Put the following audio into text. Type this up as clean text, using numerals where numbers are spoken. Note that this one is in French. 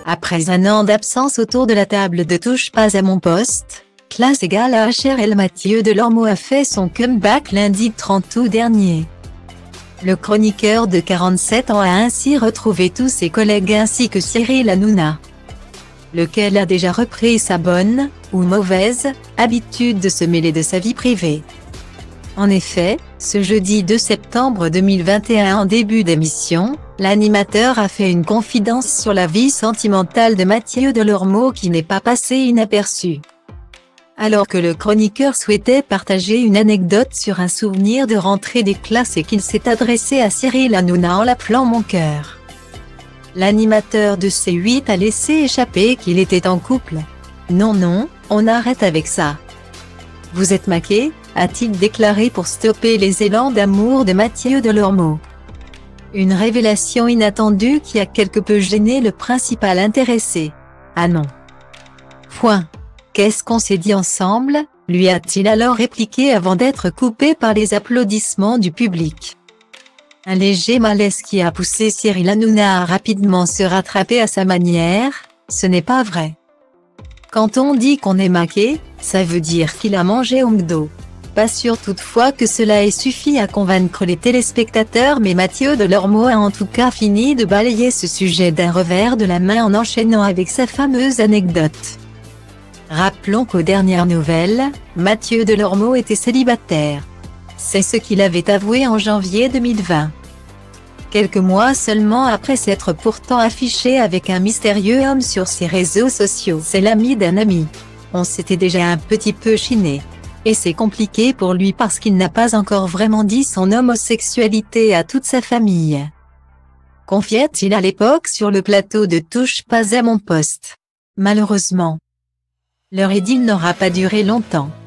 Après un an d'absence autour de la table de Touche pas à mon poste, classe égale à HRL, Mathieu Delormeau a fait son comeback lundi 30 août dernier. Le chroniqueur de 47 ans a ainsi retrouvé tous ses collègues ainsi que Cyril Hanouna, lequel a déjà repris sa bonne, ou mauvaise, habitude de se mêler de sa vie privée. En effet, ce jeudi 2 septembre 2021 en début d'émission, l'animateur a fait une confidence sur la vie sentimentale de Mathieu Delormeau qui n'est pas passée inaperçue. Alors que le chroniqueur souhaitait partager une anecdote sur un souvenir de rentrée des classes et qu'il s'est adressé à Cyril Hanouna en l'appelant mon cœur, l'animateur de C8 a laissé échapper qu'il était en couple. « Non, on arrête avec ça. Vous êtes maqué ?» a-t-il déclaré pour stopper les élans d'amour de Mathieu Delormeau. Une révélation inattendue qui a quelque peu gêné le principal intéressé. « Ah non. Point. Qu'est-ce qu'on s'est dit ensemble ?» lui a-t-il alors répliqué avant d'être coupé par les applaudissements du public. Un léger malaise qui a poussé Cyril Hanouna à rapidement se rattraper à sa manière. « Ce n'est pas vrai. Quand on dit qu'on est maqué, ça veut dire qu'il a mangé au McDo. » Pas sûr toutefois que cela ait suffi à convaincre les téléspectateurs, mais Mathieu Delormeau a en tout cas fini de balayer ce sujet d'un revers de la main en enchaînant avec sa fameuse anecdote. Rappelons qu'aux dernières nouvelles, Mathieu Delormeau était célibataire. C'est ce qu'il avait avoué en janvier 2020. Quelques mois seulement après s'être pourtant affiché avec un mystérieux homme sur ses réseaux sociaux. C'est l'ami d'un ami. On s'était déjà un petit peu chiné. Et c'est compliqué pour lui parce qu'il n'a pas encore vraiment dit son homosexualité à toute sa famille. Confiait-il à l'époque sur le plateau de Touche pas à mon poste. Malheureusement, leur idylle n'aura pas duré longtemps.